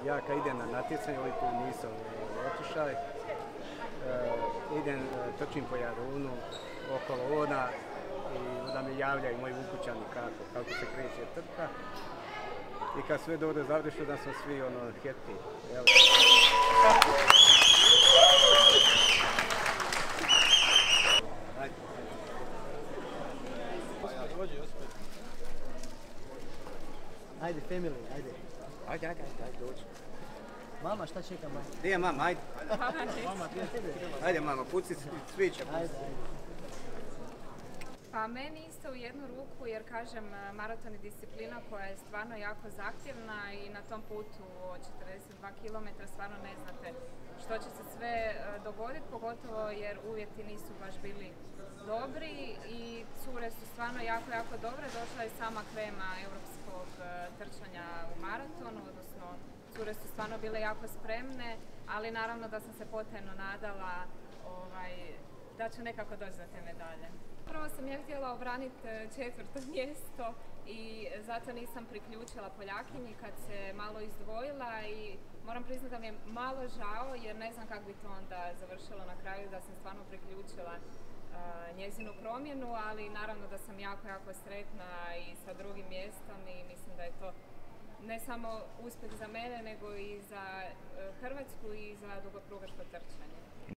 Ja kad idem na natjecanje, ovaj put nisam otišao, idem, trčim po Jarunu, okolo ona i onda mi javljaju moji ukućani kako se kreće trka. I kad sve dobro završi, da smo svi happy. Ajde, family, ajde. Ajde, dođi. Mama, šta čeka mama? Gdje je mama, ajde. Mama, gdje tebe? Ajde mama, puci svića. Ajde. Pa meni isto u jednu ruku, jer kažem, maraton je disciplina koja je stvarno jako zahtjevna i na tom putu od 42 km stvarno ne znate što će se sve dogoditi, pogotovo jer uvjeti nisu baš bili dobri i cure su stvarno jako dobre. Došla je sama krema Europskog trčanja u maratonu, odnosno cure su stvarno bile jako spremne, ali naravno da sam se potajno nadala da ću nekako doći za te medalje. Prvo sam ja htjela obraniti 4. mjesto i zato nisam priključila Poljakinji kad se malo izdvojila i moram priznati da mi je malo žao jer ne znam kako bi to onda završilo na kraju da sam stvarno priključila njezinu promjenu, ali naravno da sam jako sretna i sa 2. mjestom i mislim da je to ne samo uspjeh za mene nego i za Hrvatsku i za dugoprugaško trčanje.